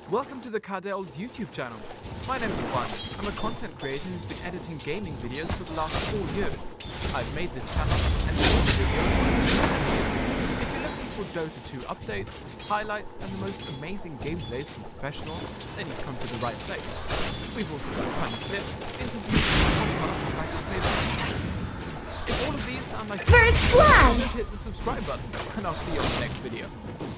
Welcome to the Cardell's YouTube channel. My name is Juan. I'm a content creator who's been editing gaming videos for the last 4 years. I've made this channel and these videos. If you're looking for Dota 2 updates, highlights and the most amazing gameplays from professionals, then you've come to the right place. We've also got funny clips, interviews and podcasts about your favorite esports. If all of these sound like First blood! hit the subscribe button and I'll see you on the next video.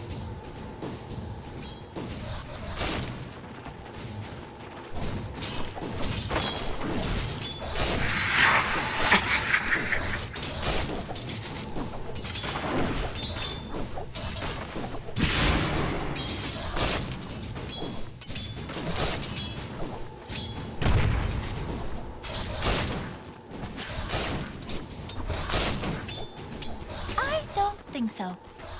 Think so.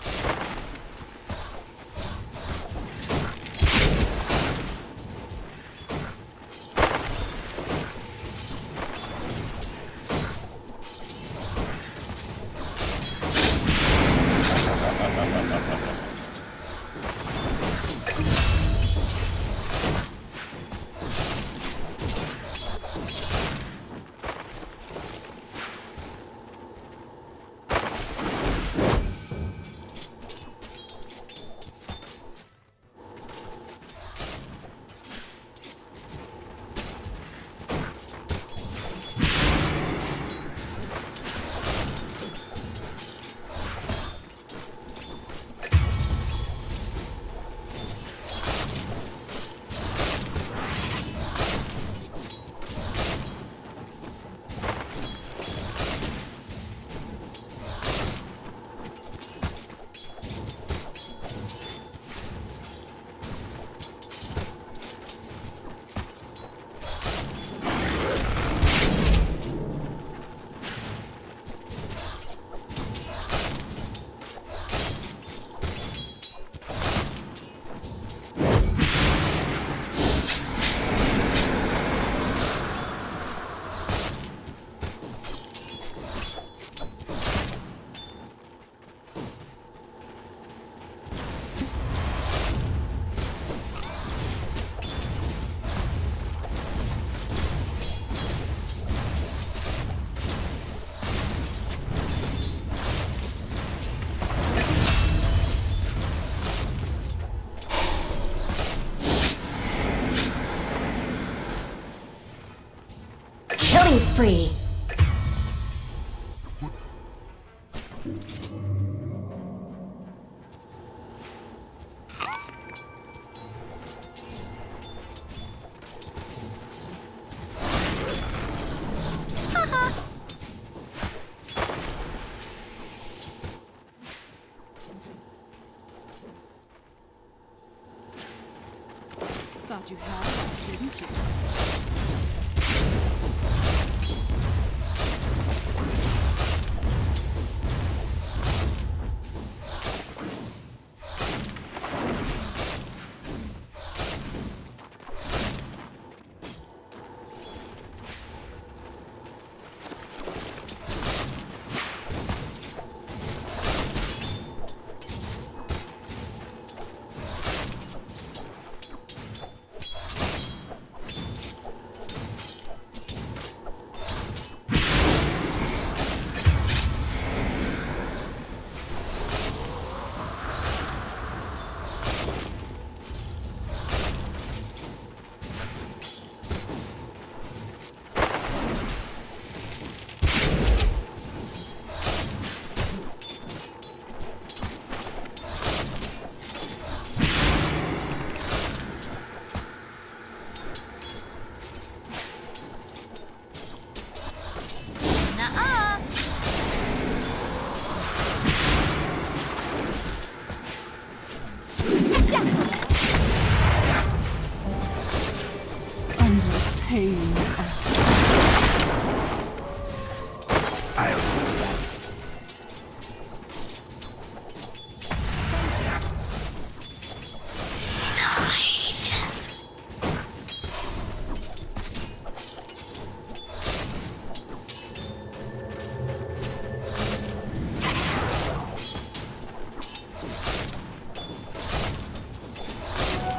Killing spree. Thought you had, didn't you?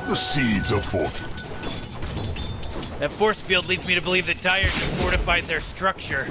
the seeds of fortune. That force field leads me to believe that Dire just fortified their structure.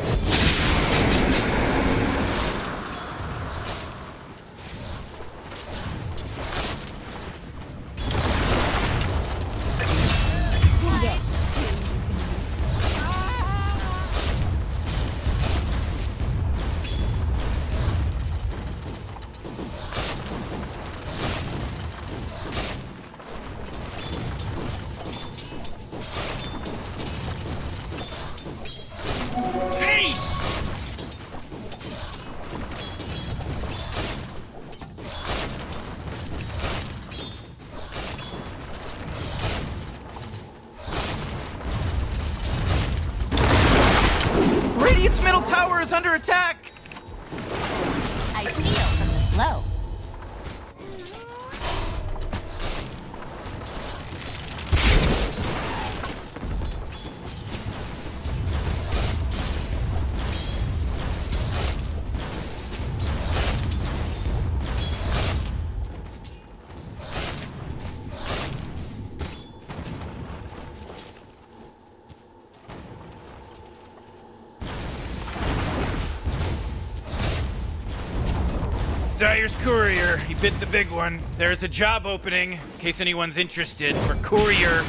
Radiant's middle tower is under attack! I steal from the slow. Dire's courier, he bit the big one. There's a job opening, in case anyone's interested, for courier.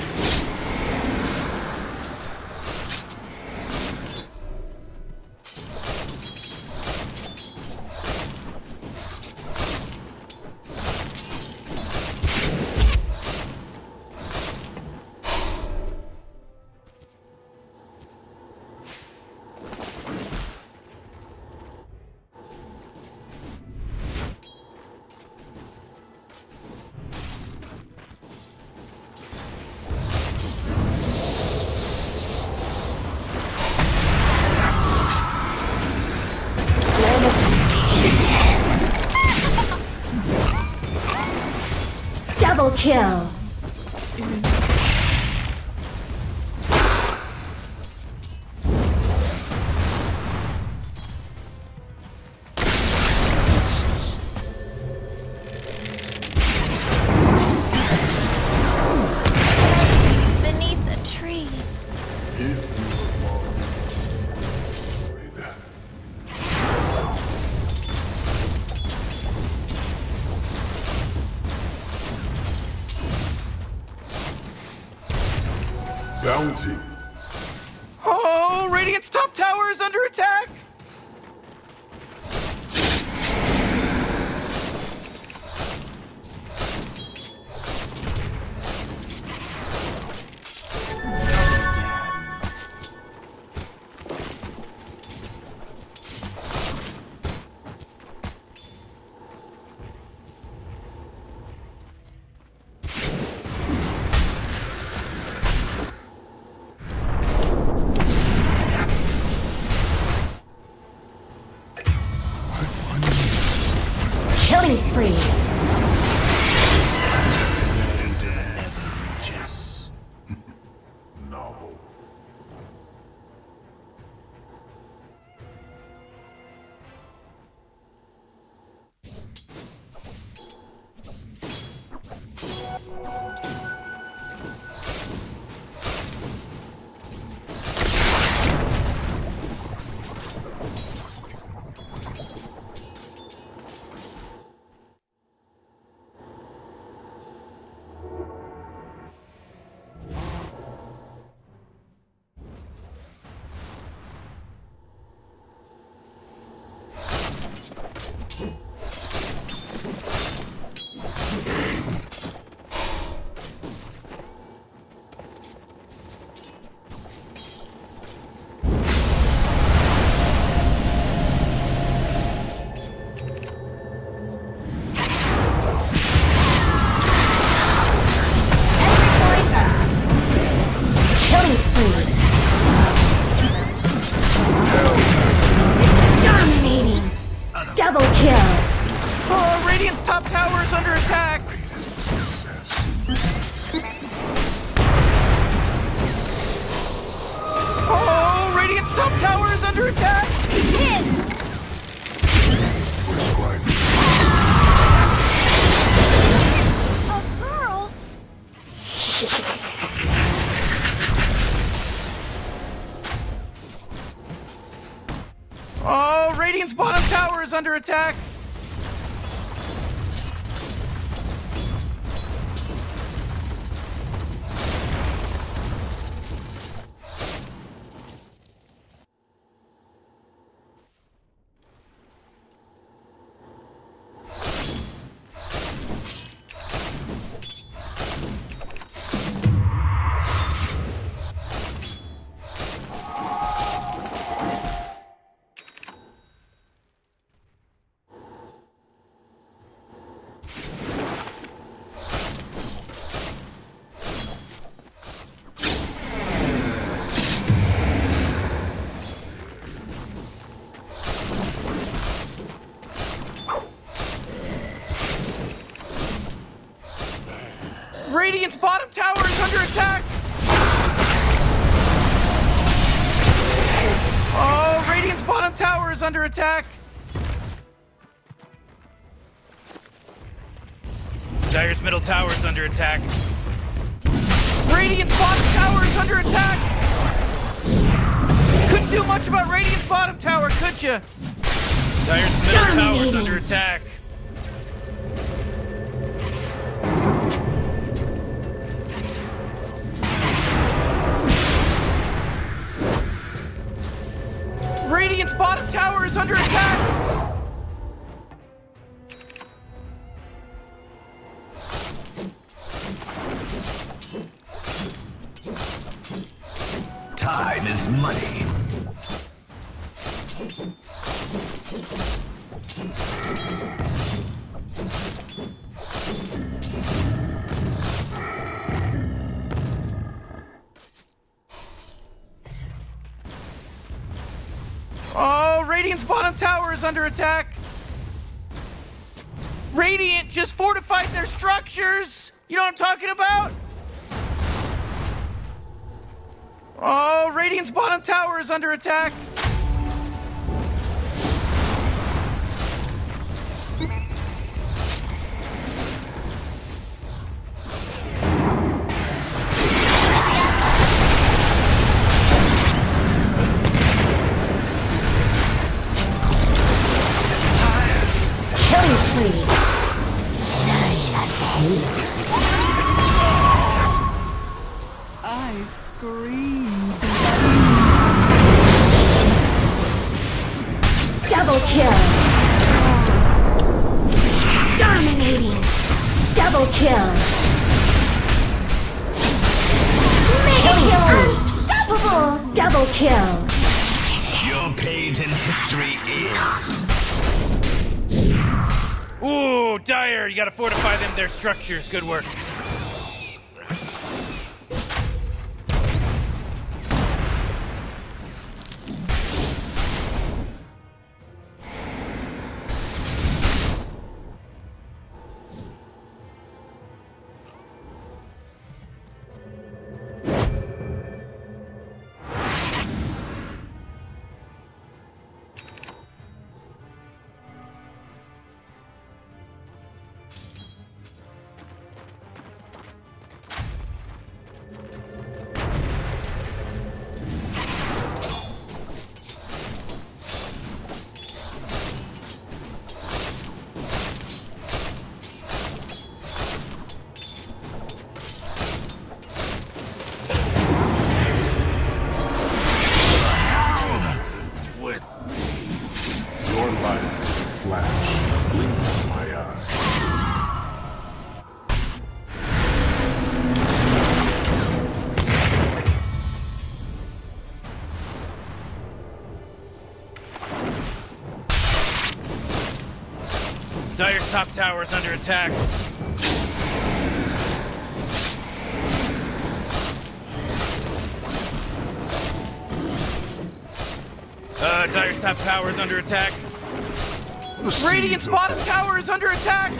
Double kill. Beneath the tree. Bounty. Oh, Radiant's top tower is under attack! Killing spree. Novel. Dominating. Double kill. Oh, Radiant's top tower is under attack! Success. Oh, Radiant's top tower is under attack! A girl? Oh, Radiant's bottom tower is under attack! Radiant's bottom tower is under attack! Oh, Radiant's bottom tower is under attack! Dire's middle tower is under attack. Radiant's bottom tower is under attack! Couldn't do much about Radiant's bottom tower, could ya? Dire's middle tower is under attack. Radiant's bottom tower is under attack! Time is money. Oh, Radiant's bottom tower is under attack! Radiant just fortified their structures! You know what I'm talking about? Oh, Radiant's bottom tower is under attack! Killing spree. I scream. Double kill. Dominating. Double kill. Mega kill. Unstoppable. Double kill. Your page in history is. Ooh, Dire, you gotta fortify them, their structures. Good work. Your life is a flash, blink in my eye. Dire's top tower is under attack. Dire's top tower is under attack. Radiant's bottom tower is under attack!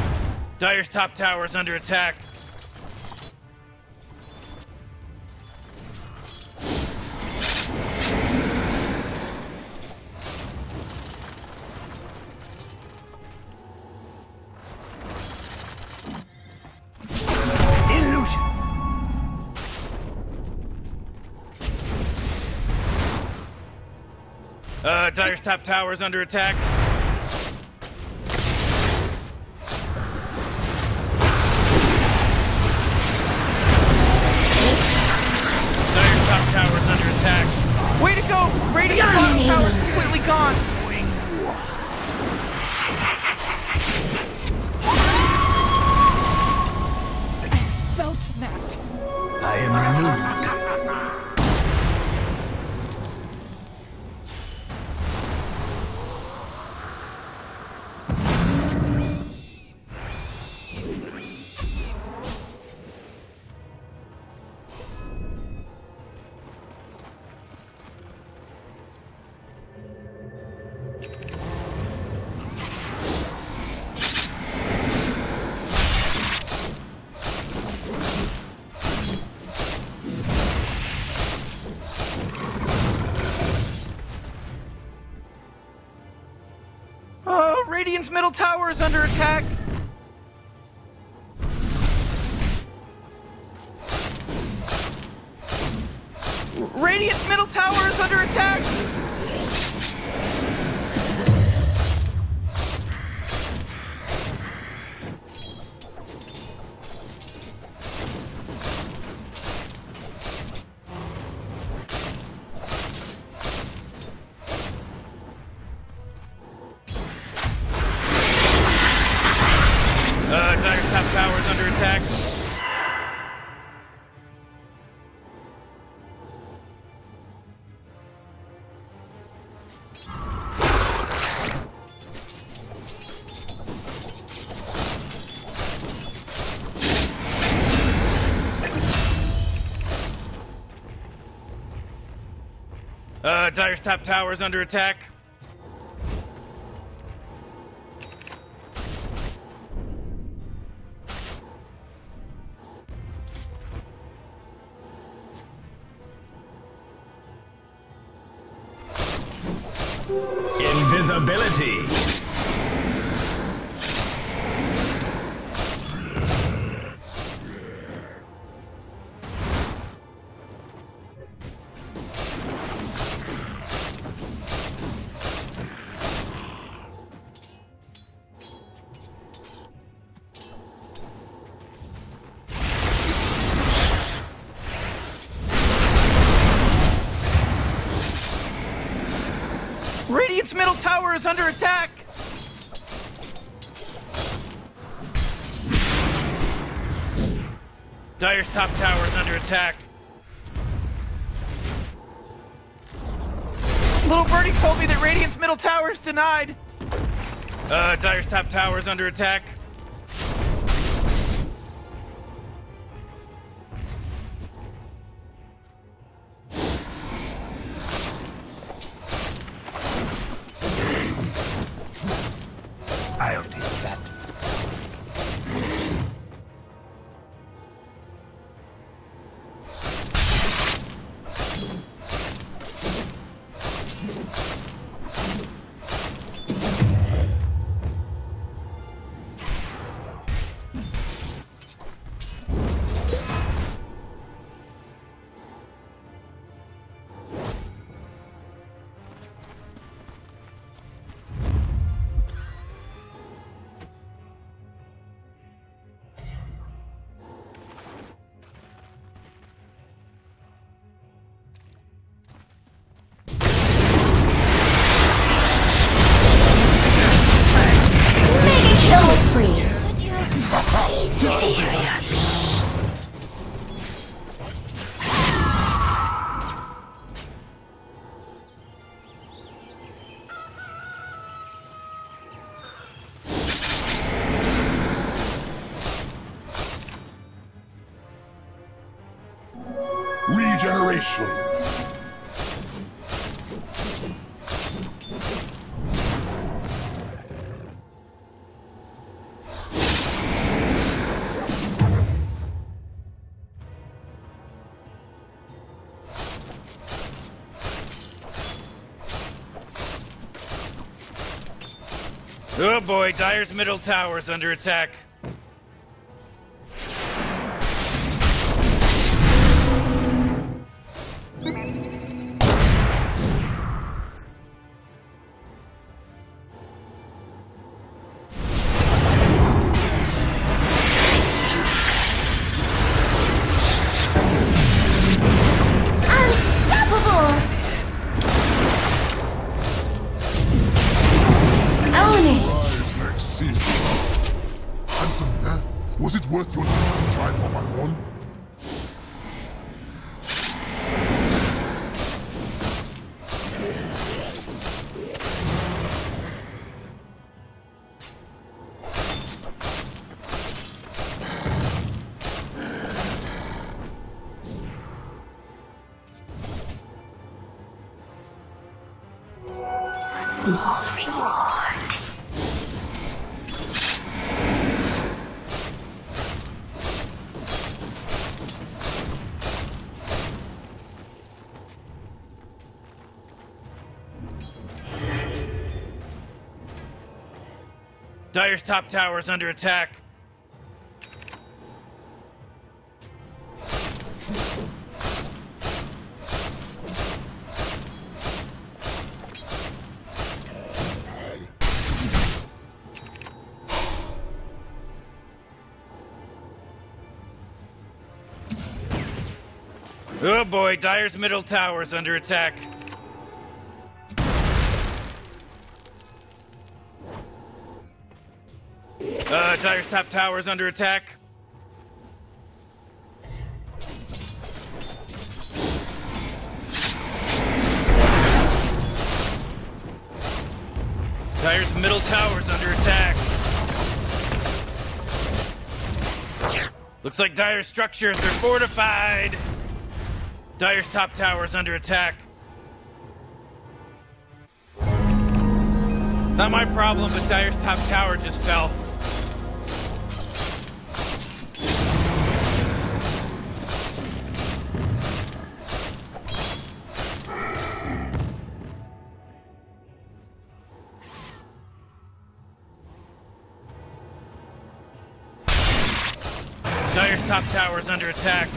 Dire's top tower is under attack. Dire's top tower is under attack. Dire's top tower is under attack. Way to go! Radiant bottom tower is completely gone! Felt that. I am renewed. Radiant's middle tower is under attack! Radiant's middle tower is under attack! Dire's top tower is under attack. Dire's top tower is under attack. Invisibility. Radiant's middle tower is under attack! Dire's top tower is under attack. Little birdie told me that Radiant's middle tower is denied! Dire's top tower is under attack. I'll deal with that. Kill spree. Regeneration. Oh boy, Dire's middle tower is under attack. small reward. Dire's top tower is under attack. Oh boy, Dire's middle tower is under attack. Dire's top tower is under attack. Dire's middle tower is under attack. Looks like Dire's structures are fortified. Dire's top tower is under attack. Not my problem, but Dire's top tower just fell. Dire's top tower is under attack.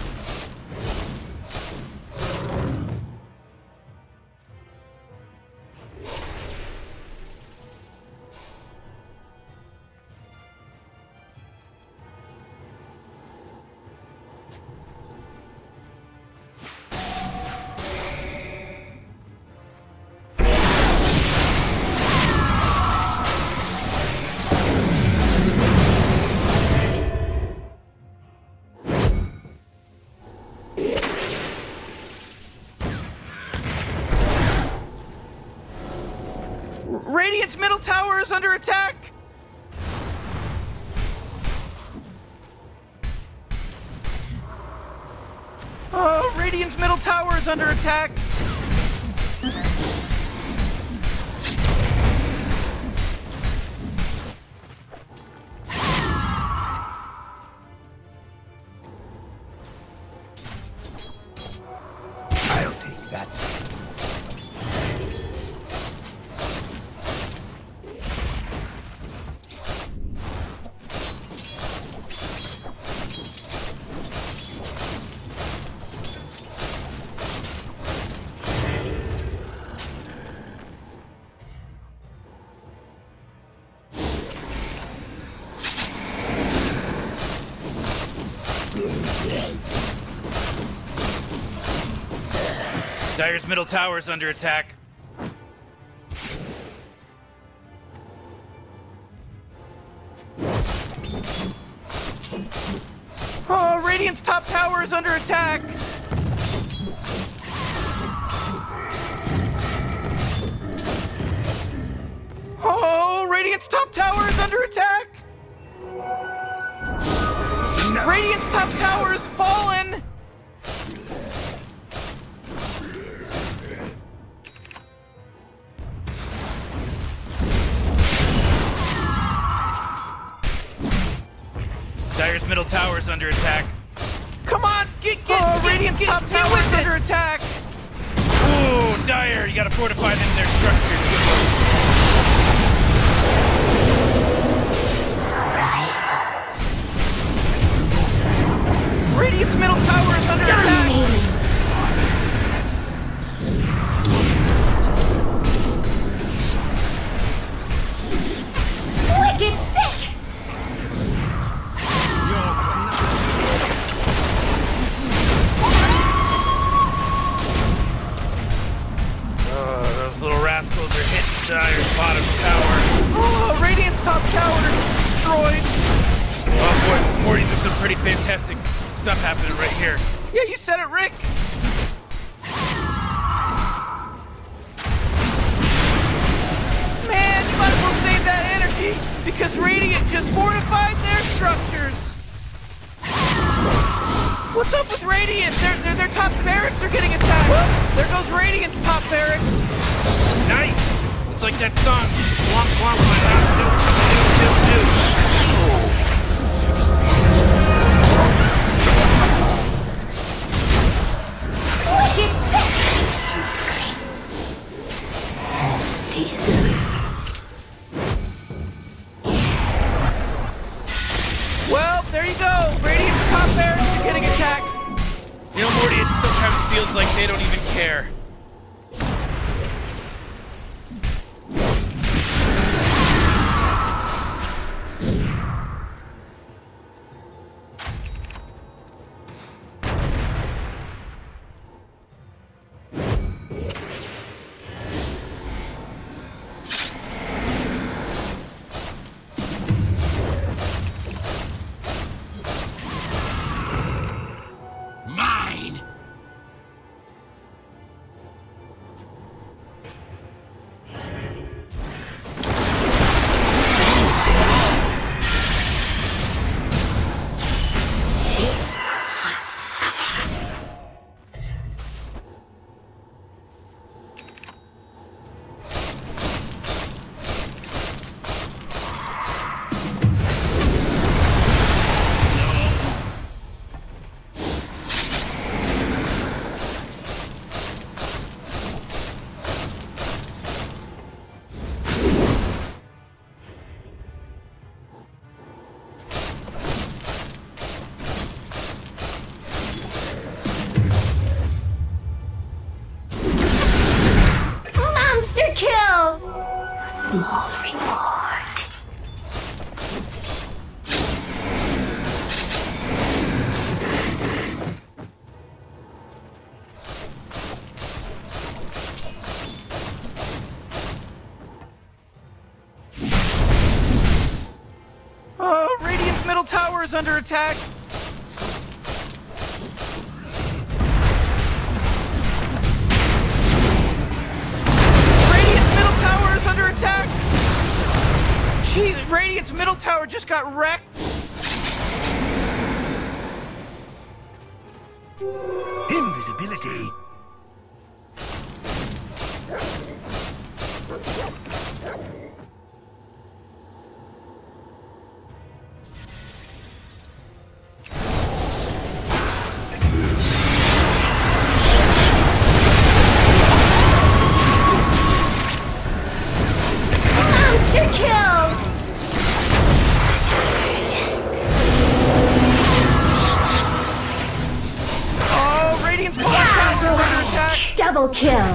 Radiant's middle tower is under attack! Oh, Radiant's middle tower is under attack! I'll take that. Dire's middle tower is under attack. Oh, Radiant's top tower is under attack! Oh, Radiant's top tower is under attack! No. Radiant's top tower has fallen! Dire's middle tower is under attack. Come on, get Radiant's top tower is under attack! Ooh, Dire, you gotta fortify them in their structures. Radiant's middle tower is under attack! Wicked sick! Those little rascals are hitting Dire's bottom tower. Oh, Radiant's top tower destroyed! Oh boy, Morty, there's some pretty fantastic stuff happening right here. Yeah, you said it, Rick! Man, you might as well save that energy, because Radiant just fortified their structures! What's up with Radiant? Their top barracks are getting attacked! There goes Radiant's top barracks! Nice! It's like that song, Womp Womp My House, Wicked sick and great. As deserved. Well, there you go. Radiant's top barracks are getting attacked. You know, Morty, it sometimes feels like they don't even care. Small reward. Oh, Radiant's middle tower is under attack. Under attack! Jeez, Radiant's middle tower just got wrecked! Invisibility. Double kill!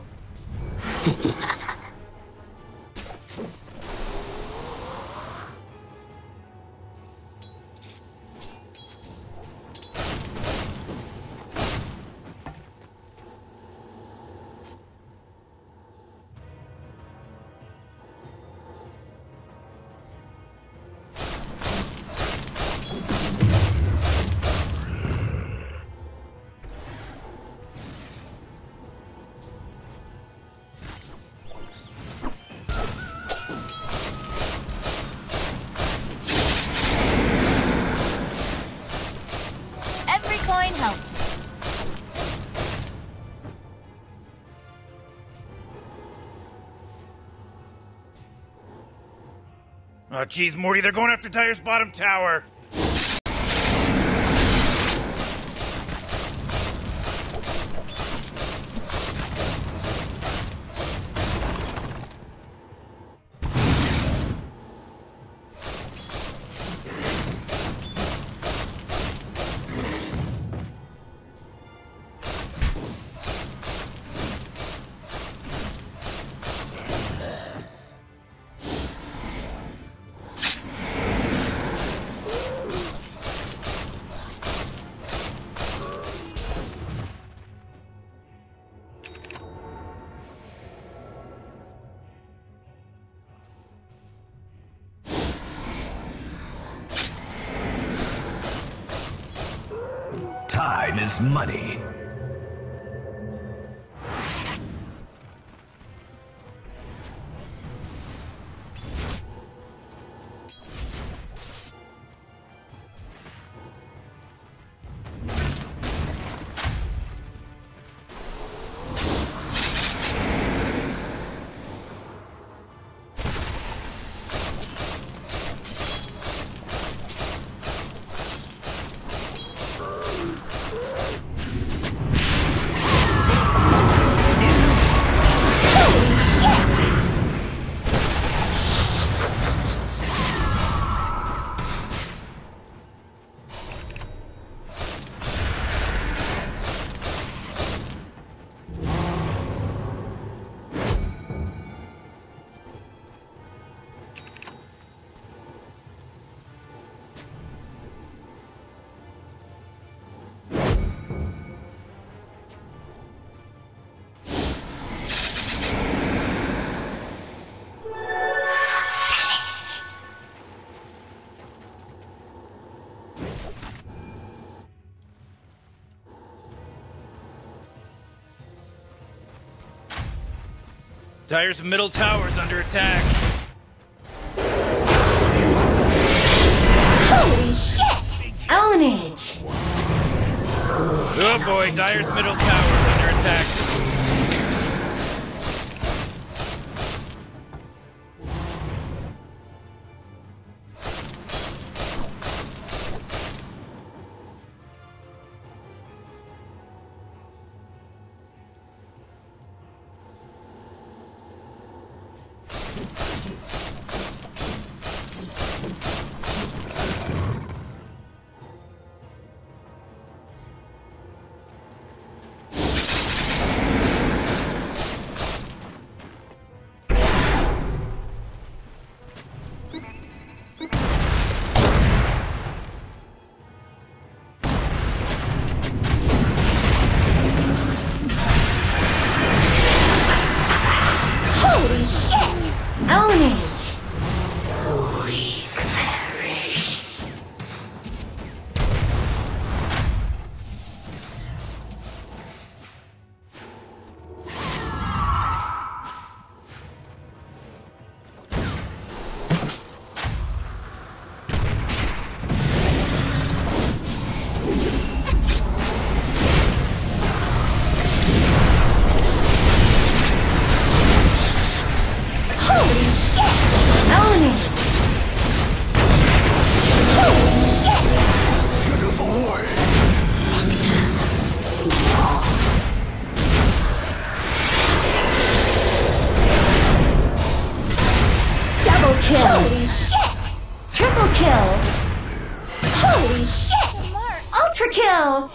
Helps. Oh, geez, Morty, they're going after Dire's bottom tower. Time is money. Dire's middle tower's under attack. Holy shit! Ownage! Oh boy, Dire's middle tower's under attack. Holy shit! Ownage! We perish. Holy shit! Ownage! Holy shit! To the void. Double kill! Holy shit! Triple kill! Holy shit! Ultra kill!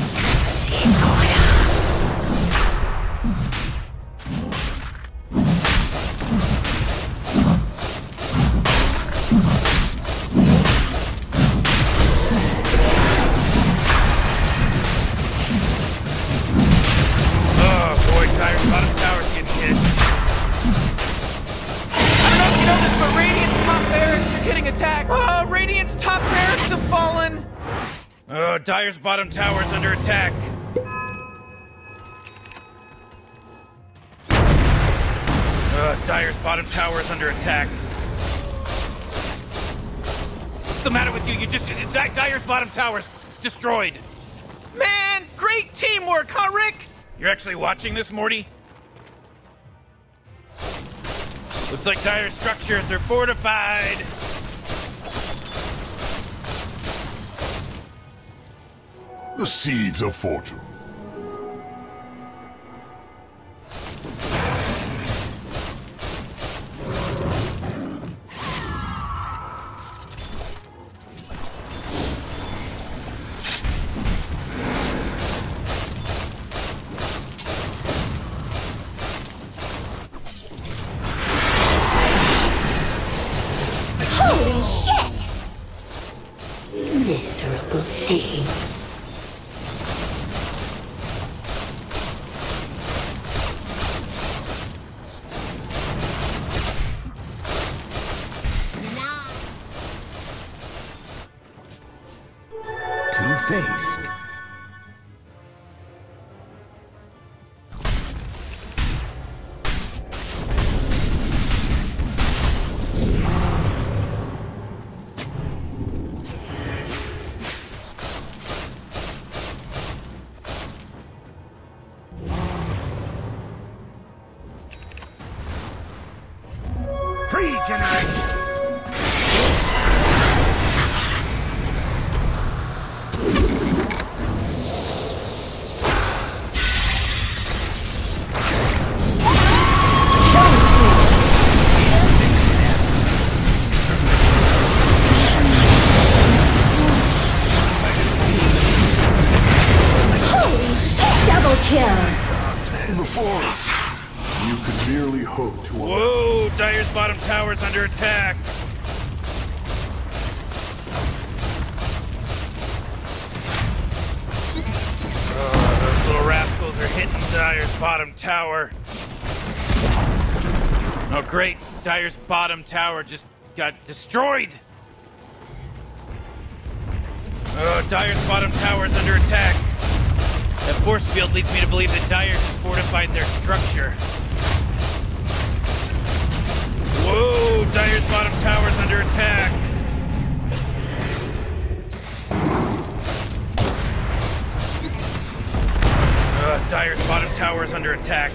Oh boy, Dire's bottom tower's getting hit. I don't know if you know this, but Radiant's top barracks are getting attacked. Oh, Radiant's top barracks have fallen. Oh, Dire's bottom tower's under attack. Dire's bottom tower is under attack. What's the matter with you? Dire's bottom tower's destroyed. Man, great teamwork, huh, Rick? You're actually watching this, Morty? Looks like Dire's structures are fortified. The seeds of fortune. Holy shit! Miserable thing. Two-faced. Pre-generation. Double kill! In the forest, you could merely hope to Whoa, Dire's bottom tower's under attack. Those little rascals are hitting Dire's bottom tower. Oh great, Dire's bottom tower just got destroyed. Oh, Dire's bottom tower is under attack. That force field leads me to believe that Dire just fortified their structure. Whoa, Dire's bottom tower's under attack. Dire's bottom tower is under attack.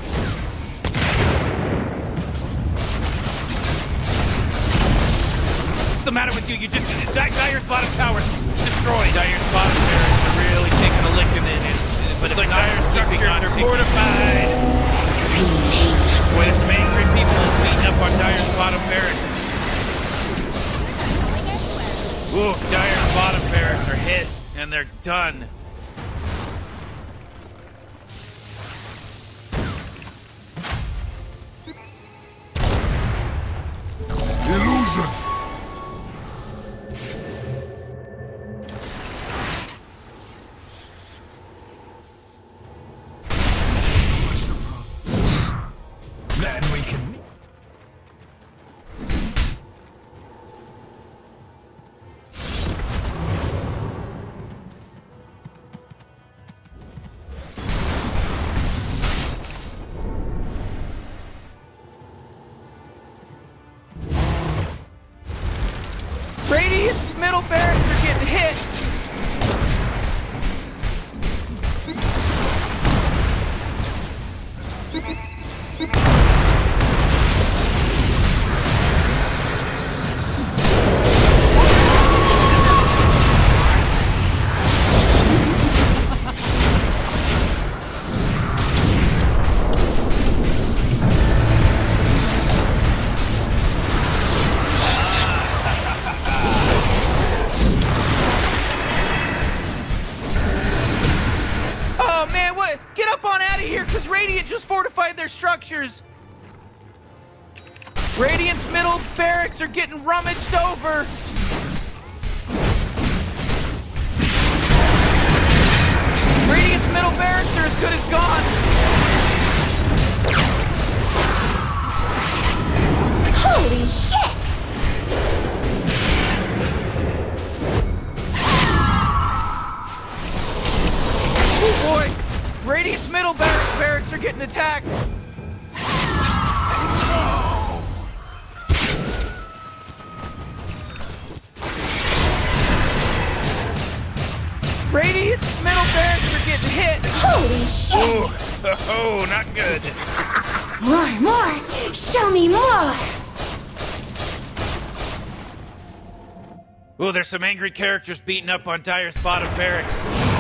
What's the matter with you? Dire's bottom tower destroyed. Dire's bottom barracks are really taking a licking in it. But it's like Dire's structures are fortified. Boy, this angry people is beating up on Dire's bottom barracks. Ooh, Dire's bottom barracks are hit, and they're done. Illusion! Then we can... Radiant's middle barracks are getting hit. Radiant just fortified their structures. Radiant's middle barracks are getting rummaged over. Radiant's middle barracks are as good as gone. Holy shit! Oh boy! Radiant's middle barracks are getting attacked. Radiant's middle barracks are getting hit. Holy shit! Oh, not good. More! Show me more! Oh, there's some angry characters beating up on Dire's bottom barracks.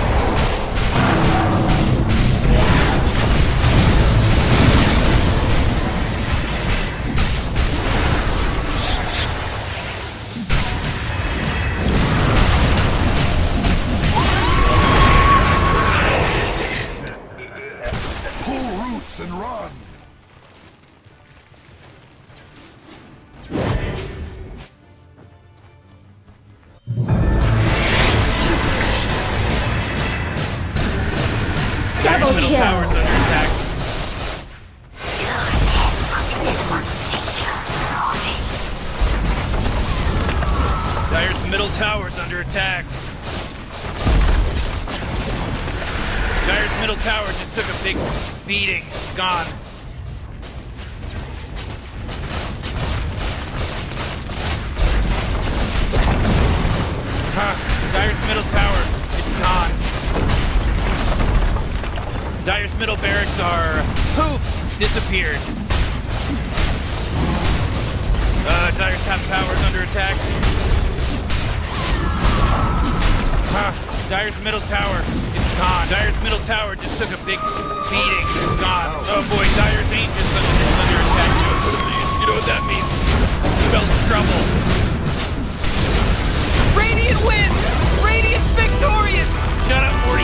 And run! Double middle kill! tower's under attack. Dire's middle tower's under attack. Dire's middle tower just took a big beating. It's gone. Dire's middle tower, it's gone. Dire's middle barracks are poof, disappeared. Dire's top tower is under attack. Dire's middle tower, it's gone. Dire's middle tower just took a big beating. It's gone. Oh boy, Dire's Aegis under attack. You know what that means? Spells trouble. Radiant wins! Radiant's victorious! Shut up, Morty.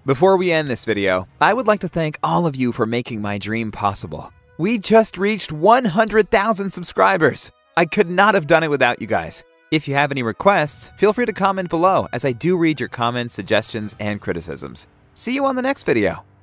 Before we end this video, I would like to thank all of you for making my dream possible. We just reached 100,000 subscribers. I could not have done it without you guys. If you have any requests, feel free to comment below, as I do read your comments, suggestions, and criticisms. See you on the next video.